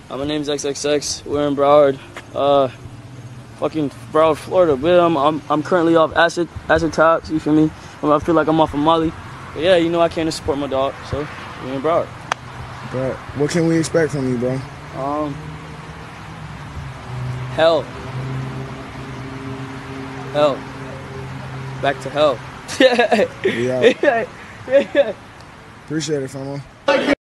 My name's XXX. We're in Broward, fucking Broward, Florida. But I'm currently off acid tops. You feel me? I feel like I'm off of Molly. But yeah, you know I came to support my dog, so we're in Broward. But what can we expect from you, bro? Hell. Back to hell. We out. Appreciate it, famo.